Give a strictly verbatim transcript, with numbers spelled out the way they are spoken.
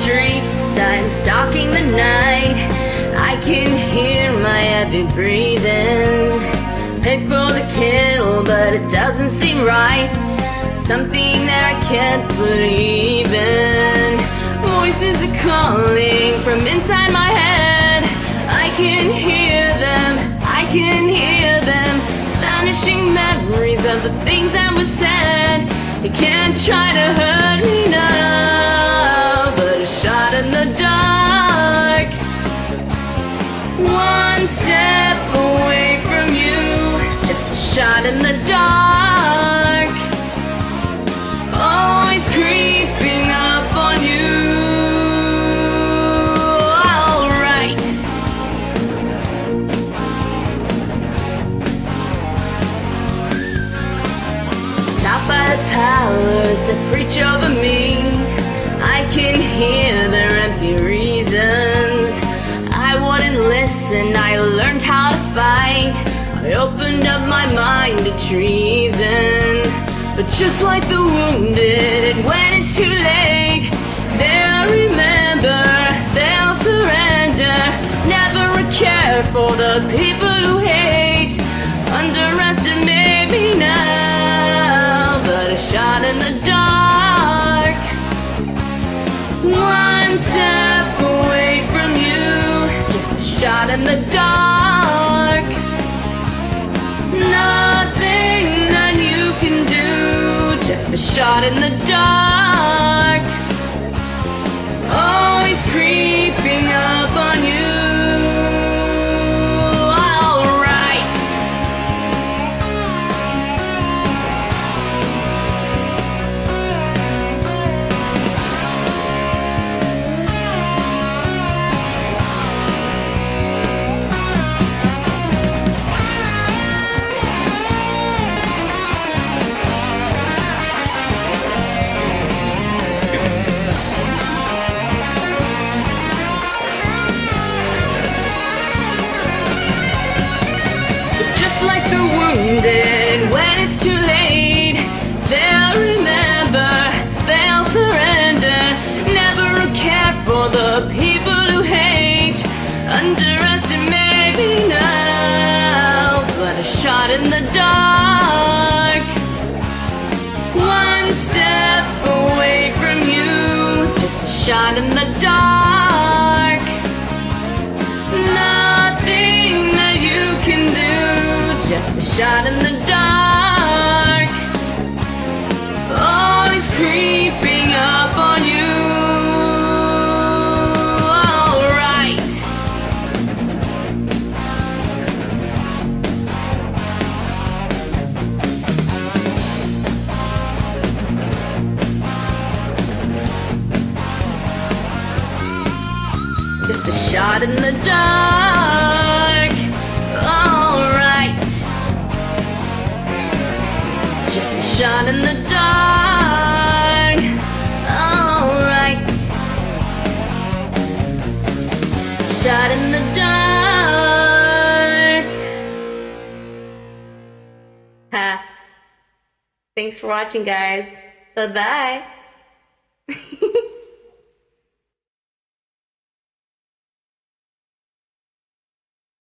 streets, I'm stalking the night. I can hear my heavy breathing. Paid for the kill, but it doesn't seem right. Something that I can't believe in. Voices are calling from inside my head. I can hear them, I can hear them. Vanishing memories of the things that were said. You can't try to hurt me now, but a shot in the dark. One step away from you, just a shot in the dark. Always creeping up on you. Alright. Taught by the powers that preach over me, I can hear their empty reasons. I wouldn't listen, I learned how to fight. I opened up my mind to treason. But just like the wounded, and when it's too late, they'll remember, they'll surrender. Never a care for the people who hate. Underestimate me now, but a shot in the dark. One step away from you, just a shot in the dark. Nothing that you can do, just a shot in the dark. Always creeping up on you. And when it's too late, they'll remember, they'll surrender. Never a care for the people who hate. Underestimate me now, but a shot in the dark. One step away from you, just a shot in the dark. Nothing that you can do, just a shot in the dark. Always creeping up on you. Alright. Just a shot in the dark. Alright. Just a shot in the dark. Alright. Shot in the dark. Ha. Thanks for watching, guys. Bye-bye.